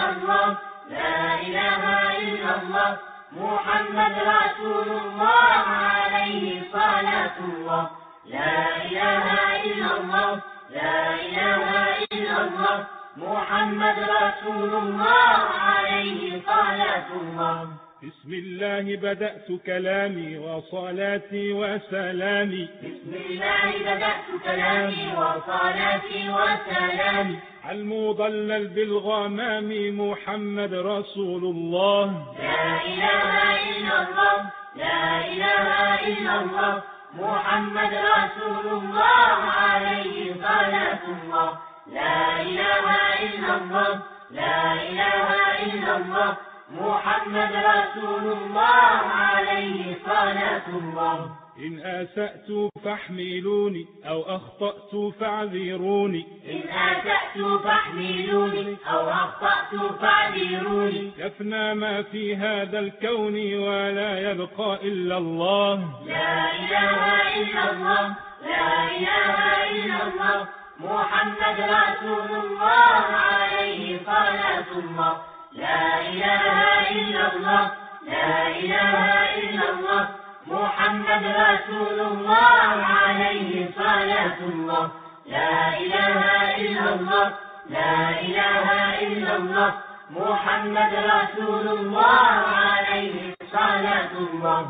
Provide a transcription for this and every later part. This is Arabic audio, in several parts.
إلا الله لا إله إلا الله محمد رسول الله عليه صلاة الله لا إله إلا الله لا إله إلا الله محمد رسول الله عليه صلاة الله بسم الله بدأت كلامي وصلاتي وسلامي بسم الله بدأت كلامي وصلاتي وسلامي المضلل بالغمام محمد رسول الله لا إله إلا الله لا إله إلا الله محمد رسول الله عليه صلاة الله لا إله إلا الله لا إله إلا الله محمد رسول الله عليه صلاة الله إن أسأت فاحملوني أو أخطأت فاعذروني إن أسأت فاحملوني أو أخطأت فاعذروني يفنى ما في هذا الكون ولا يبقى إلا الله لا إله إلا الله لا إله إلا الله محمد رسول الله عليه صلاة الله لا إله إلا الله لا إله إلا الله محمد رسول الله عليه صلاة الله لا إله إلا الله لا إله إلا الله محمد رسول الله عليه صلاة الله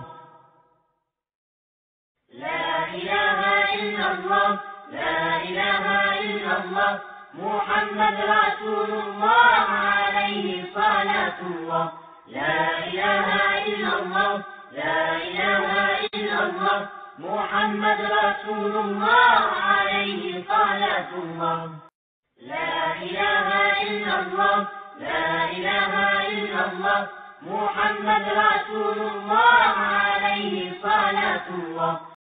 لا إله إلا الله لا إله إلا الله محمد رسول الله عليه صلاة الله لا إله إلا الله لا إله إلا الله محمد رسول الله عليه صلاة الله لا إله إلا الله لا إله إلا الله محمد رسول الله عليه صلاة الله